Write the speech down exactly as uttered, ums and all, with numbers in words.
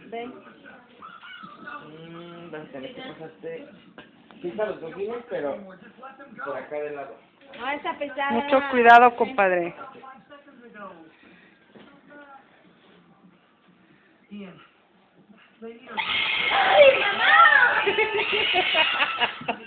Ven. Mmm, vas a tener que pasarte. Quita los cojines, pero por acá de lado. No, está pesada. Mucho cuidado, compadre. ¡Ay, mamá!